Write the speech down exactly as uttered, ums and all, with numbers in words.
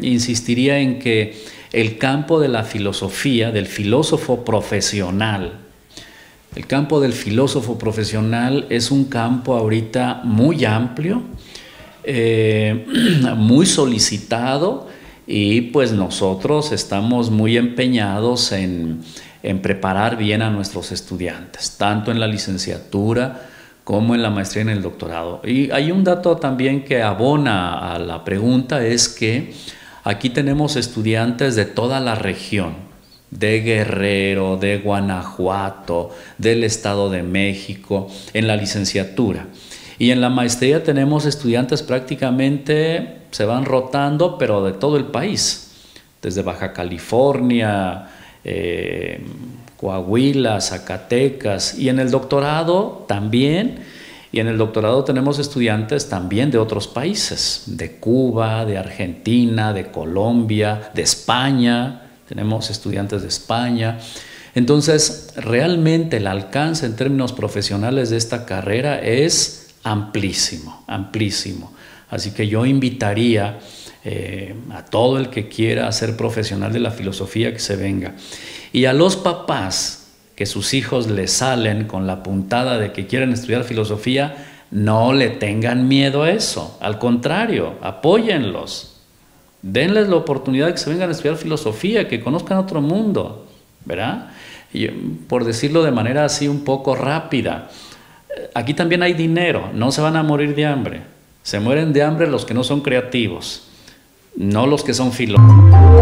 insistiría en que el campo de la filosofía, del filósofo profesional, el campo del filósofo profesional es un campo ahorita muy amplio, eh, muy solicitado, y pues nosotros estamos muy empeñados en, en preparar bien a nuestros estudiantes, tanto en la licenciatura como en la maestría y en el doctorado. Y hay un dato también que abona a la pregunta, es que aquí tenemos estudiantes de toda la región, de Guerrero, de Guanajuato, del Estado de México, en la licenciatura. Y en la maestría tenemos estudiantes prácticamente, se van rotando, pero de todo el país, desde Baja California, eh, Coahuila, Zacatecas, y en el doctorado también, y en el doctorado tenemos estudiantes también de otros países, de Cuba, de Argentina, de Colombia, de España, tenemos estudiantes de España. Entonces, realmente el alcance en términos profesionales de esta carrera es amplísimo, amplísimo. Así que yo invitaría eh, a todo el que quiera ser profesional de la filosofía que se venga. Y a los papás que sus hijos les salen con la puntada de que quieren estudiar filosofía, no le tengan miedo a eso. Al contrario, apóyenlos. Denles la oportunidad de que se vengan a estudiar filosofía, que conozcan otro mundo, ¿verdad? Y, por decirlo de manera así un poco rápida, aquí también hay dinero, no se van a morir de hambre. Se mueren de hambre los que no son creativos, no los que son filósofos.